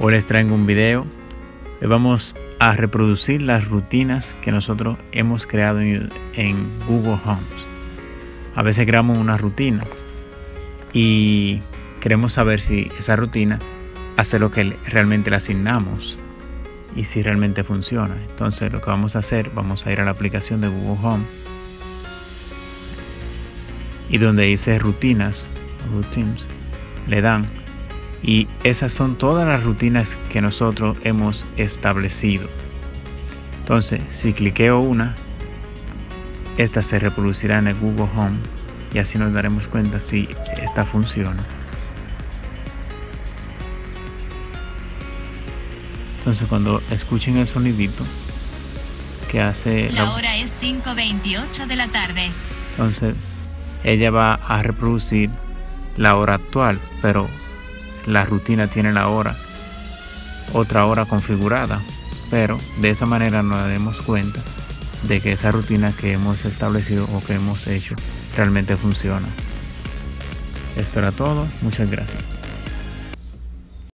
Hoy les traigo un video. Vamos a reproducir las rutinas que nosotros hemos creado en Google Homes. A veces creamos una rutina y queremos saber si esa rutina hace lo que realmente le asignamos y si realmente funciona. Entonces lo que vamos a hacer, vamos a ir a la aplicación de Google Home y donde dice rutinas, routines, le dan, y esas son todas las rutinas que nosotros hemos establecido. Entonces si cliqueo una, esta se reproducirá en el Google Home y así nos daremos cuenta si esta funciona. Entonces cuando escuchen el sonidito que hace la hora es 5:28 de la tarde. Entonces ella va a reproducir la hora actual, pero la rutina tiene la hora, otra hora configurada, pero de esa manera nos daremos cuenta de que esa rutina que hemos establecido o que hemos hecho realmente funciona. Esto era todo, muchas gracias.